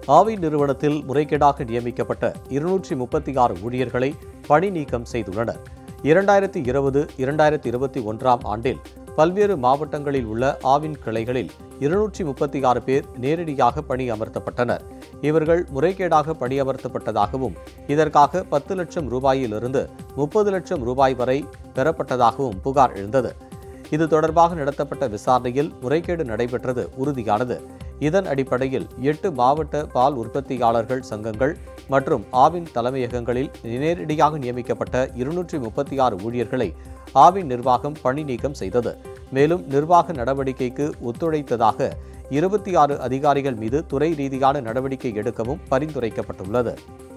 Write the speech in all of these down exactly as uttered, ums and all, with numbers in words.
ஆவி நிறுவனத்தில் முறைகேடாக நியமிக்கப்பட்ட இருநூற்றி முப்பத்தி ஆறு ஊழியர்களை பணி நீக்கம் செய்துள்ளனர். இரண்டாயிரத்தி இருபது இரண்டாயிரத்தி இருபத்தி ஒன்றாம் ஆண்டில் பல்வேறு மாவட்டங்களில் உள்ள ஆவின் கிளைகளில் இருநூற்றி முப்பத்தி ஆறு பேர் நேரடியாக பணியமர்த்தப்பட்டனர். இவர்கள் முறைகேடாக பணியமர்த்தப்பட்டதாகவும் இதற்காக பத்து லட்சம் ரூபாயிலிருந்து முப்பது லட்சம் ரூபாய் வரை பெறப்பட்டதாகவும் புகார் எழுந்தது. இது தொடர்பாக நடத்தப்பட்ட விசாரணையில் முறைகேடு நடைபெற்றது உறுதியானது. இதன் அடிப்படையில் எட்டு மாவட்ட பால் உற்பத்தியாளர்கள் சங்கங்கள் மற்றும் ஆவின் தலைமையகங்களில் நேரடியாக நியமிக்கப்பட்ட இருநூற்றி முப்பத்தி ஆறு ஊழியர்களை ஆவின் நிர்வாகம் பணி நீக்கம் செய்தது. மேலும் நிர்வாக நடவடிக்கைக்கு ஒத்துழைத்ததாக இருபத்தி ஆறு அதிகாரிகள் மீது துறை ரீதியான நடவடிக்கை எடுக்கவும் பரிந்துரைக்கப்பட்டுள்ளது.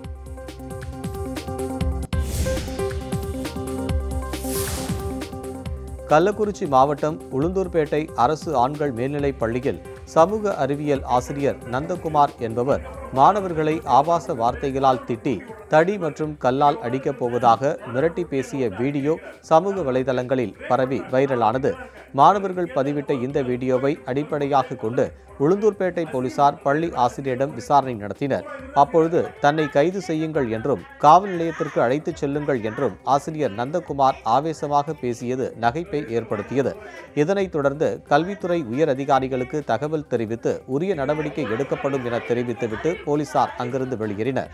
கள்ளக்குறிச்சி மாவட்டம் உளுந்தூர்பேட்டை அரசு ஆண்கள் மேல்நிலைப் பள்ளியில் சமூக அறிவியல் ஆசிரியர் நந்தகுமார் என்பவர் மாணவர்களை ஆபாச வார்த்தைகளால் திட்டி தடி மற்றும் கல்லால் அடிக்கப் போவதாக மிரட்டி பேசிய வீடியோ சமூக வலைதளங்களில் பரவி வைரலானது. மாணவர்கள் பதிவிட்ட இந்த வீடியோவை அடிப்படையாக கொண்டு உளுந்தூர்பேட்டை போலீசார் பள்ளி ஆசிரியரிடம் விசாரணை நடத்தினர். அப்பொழுது தன்னை கைது செய்யுங்கள் என்றும் காவல் நிலையத்திற்கு அழைத்துச் செல்லுங்கள் என்றும் ஆசிரியர் நந்தகுமார் ஆவேசமாக பேசியது நகைப்பை ஏற்படுத்தியது. இதனைத் தொடர்ந்து கல்வித்துறை உயர் அதிகாரிகளுக்கு தகவல் தெரிவித்து உரிய நடவடிக்கை எடுக்கப்படும் என தெரிவித்துவிட்டு போலீசார் அங்கிருந்து வெளியேறினர்.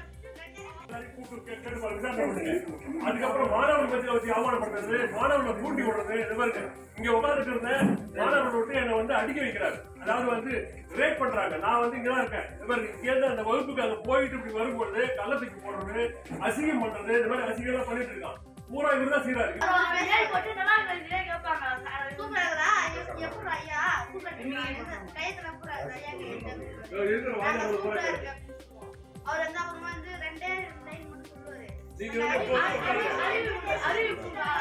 அதுக்கப்புறம் மாணவர்கள் பத்தி வச்சு அவமானப்படுறது, மாணவர்களை கூட்டி விடுறது, இங்க உட்கார்ந்து மாணவர்கள் விட்டு என்னை வந்து அடிக்க வைக்கிறாரு. அதாவது வந்து ரேப் பண்றாங்க. நான் வந்து இங்கதான் இருக்கேன். இங்க அந்த வகுப்புக்கு அங்க போயிட்டு இப்படி வரும்பொழுது கள்ளத்துக்கு போடுறது, அசிங்கம் பண்றது, இந்த மாதிரி அசிங்கம் எல்லாம் பண்ணிட்டு இருக்கான். பூரா இவருதான் செய்யறாரு. அவர் வந்து அவங்க வந்து ரெண்டே லைன் மட்டும் சொல்லுவாரு.